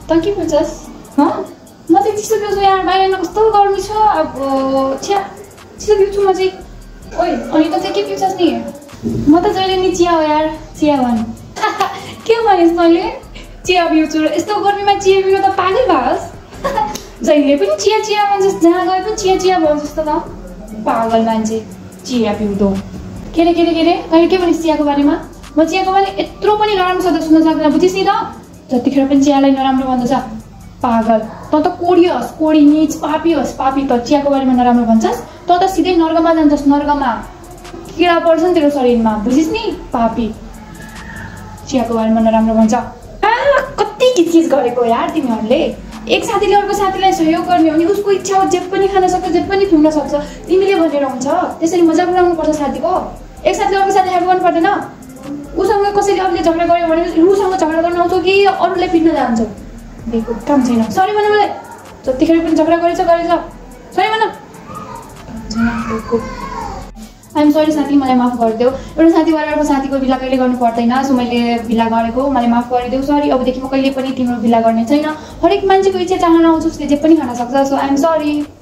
त के बुझ्छस् म चाहिँ चिसो पिउँछु यार बाहिर कस्तो गर्मी छ अब छ्या चिसो पिउँछु म चाहिँ ओइ अनि त चाहिँ के पिउँछस् नि म त जहिले नि चिया हो यार चिया भन् के भनिस् मैले चिया पिउँछु यस्तो गर्मीमा चिया पिउनु त पागल भएस् जहिले पनि चिया चिया भन्छस् जहाँ गए पनि चिया चिया भन्छस् त पागल मान्छे चिया पिउँदो के रे अहिले के भनिस् चियाको बारेमा म चियाको बारे यत्रो पनि नराम्रो शब्द सुन्न सक्दिनँ बुझिस् नि त जतिखेर पनि चियालाई नराम्रो भन्दछ पागल त कोडी होस् कोडी निच पापी होस् पापी त चियाको बारेमा नराम्रो भन्छस् त सिधै नर्कमा जान्छस् नर्कमा किरा पर्छ नि तेरो शरीरमा बुझिस् नि पापी चियाको बारेमा नराम्रो भन्छ कति किचकिच गरेको यार तिमीहरूले एक साथीले अर्को साथीलाई सहयोग गर्ने हो नि उसको इच्छा हो जे पनि खान सक्छ जे पनि पिउन सक्छ तिमीले भनेर हुन्छ त्यसरी मजाक उडाउनु पर्छ साथीको एक साथीले अर्को साथी हेल्प गर्नु पर्दैन उसँग कसैले अरूले झगडा गर्यो भने उसँग झगडा गर्न आउँछौ कि अरूलाई पिट्न जान्छौ बेको काम छैन सरी भन मलाई जतिखेर पनि झगडा गरेछ सरी भन आइएम सरी साथी मलाई माफ गरिदेऊ एउटा साथीबाट अर्को साथीको बिला कहिले गर्नु पर्दैन सो मैले बिला गरेको मलाई माफ गरिदेऊ सरी अबदेखि म कहिले पनि तिम्रो बिला गर्ने छैन हरेक मान्छेको इच्छा चाहना आउँछ उसले जे पनि खान सक्छ सो आइएम सरी